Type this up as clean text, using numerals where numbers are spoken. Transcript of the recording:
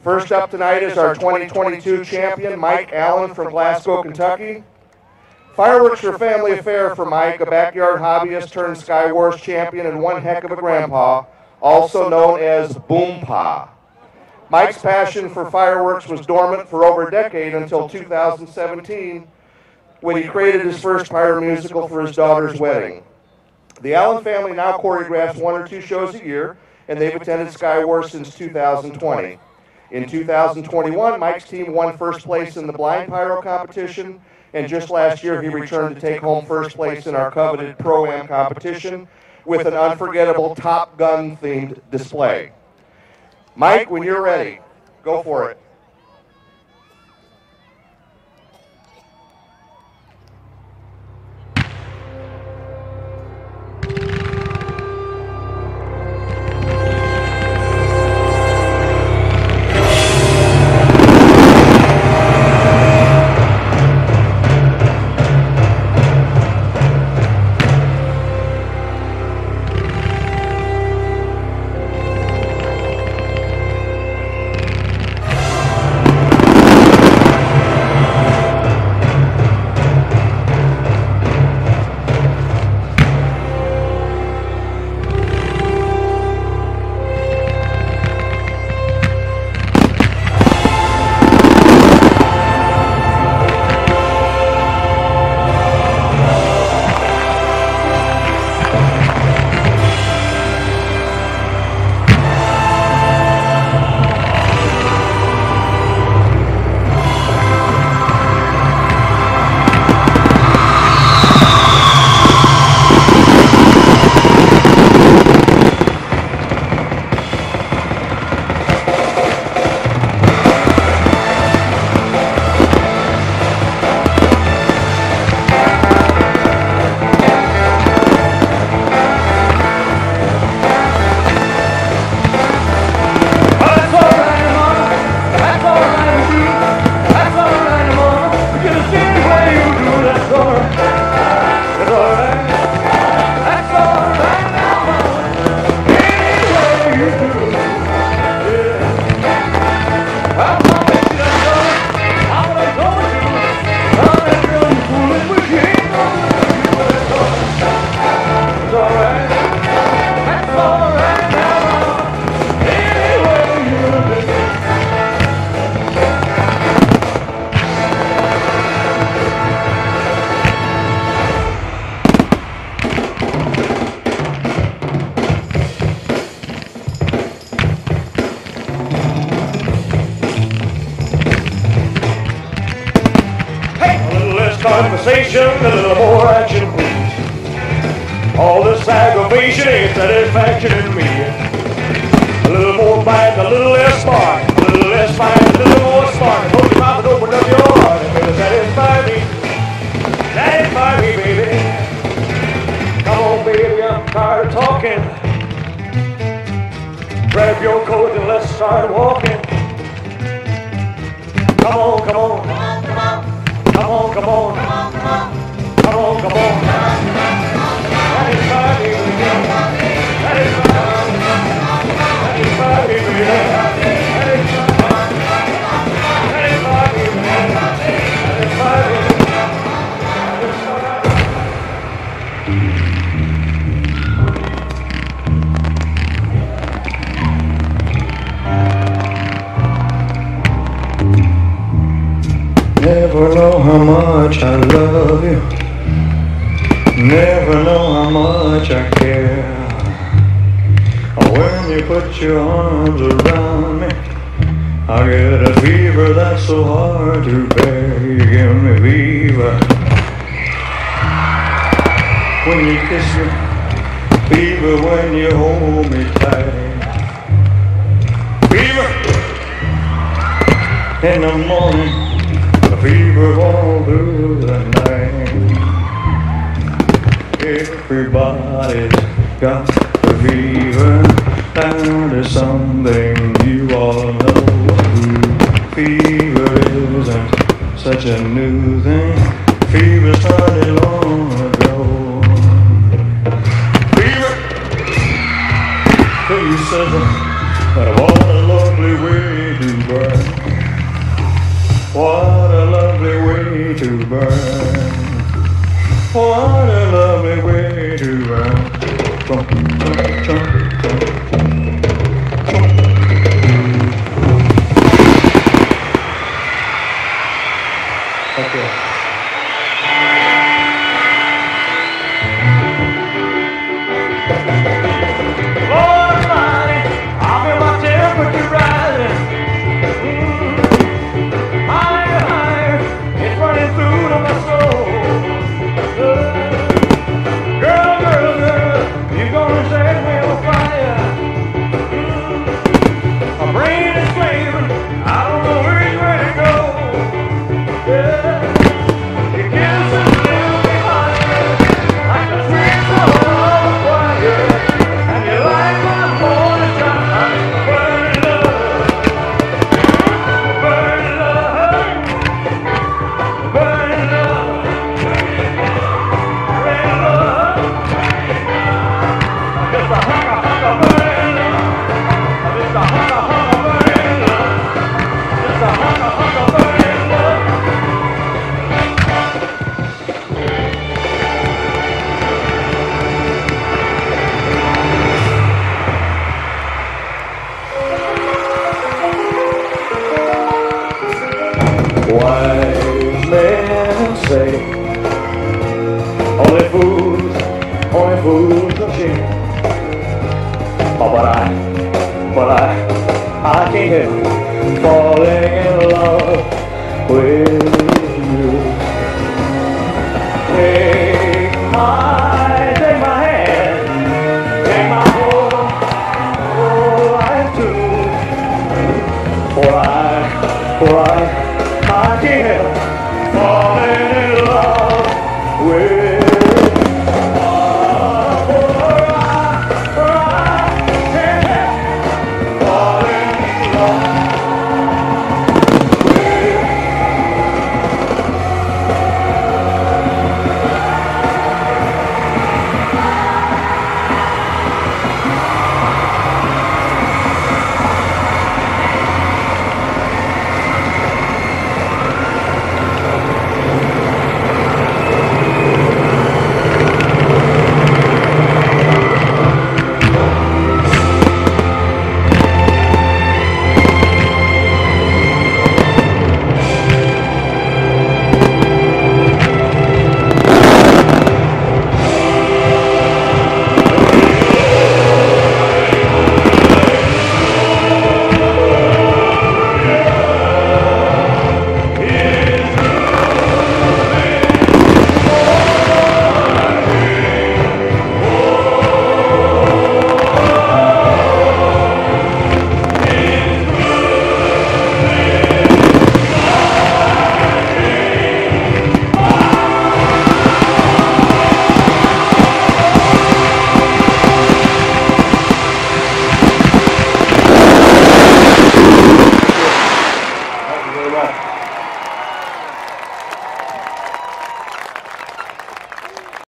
First up tonight is our 2022 champion, Mike Allen from Glasgow, Kentucky. Fireworks are a family affair for Mike, a backyard hobbyist turned Sky Wars champion and one heck of a grandpa, also known as Boom Pa. Mike's passion for fireworks was dormant for over a decade until 2017, when he created his first pyro musical for his daughter's wedding. The Allen family now choreographs 1 or 2 shows a year, and they've attended Sky Wars since 2020. In 2021, Mike's team won first place in the blind pyro competition, and just last year he returned to take home first place in our coveted Pro-Am competition with an unforgettable Top Gun-themed display. Mike, when you're ready, go for it. Conversation, a little more action, please. All this aggravation ain't satisfaction in me. A little more bite, a little less spark, a little less fight, a little more spark. Close your mouth and open up your heart and it'll satisfy me. Satisfy me, baby. Come on, baby, I'm tired of talking. Grab your coat and let's start walking. Come on, come on. Come on, come on. Come on, come on. Satisfy me, baby. Satisfy me. Satisfy me, baby. Satisfy me, baby. Satisfy me. Never know how much I love you. Never know how much I care. When you put your arms around me, I get a fever that's so hard to bear. You give me fever when you kiss me, fever when you hold me tight, fever in the morning, fever all through the night. Everybody's got the fever. That is something you all know. Fever isn't such a new thing. Fever started long ago. Fever, till you said that I want a lovely way to burn. What a lovely way to run. Okay. Lord Almighty, I feel my temperature rising. Higher, higher, it's running through to my soul. Girl, girl, girl, you're gonna set me on fire. My brain is flaming, I don't know which way to go. Yeah. Your kisses leave me higher, like the sweet soul of a choir. And you light my morning shine, burning love, burning love, burning love, burning love. Just a hunk of burning love. Just a hunk of burning love. Just a hunk of burning love. Wise men say only fools are shame. Oh, but I can't help falling in love with you. Take my hand, take my whole life too. For I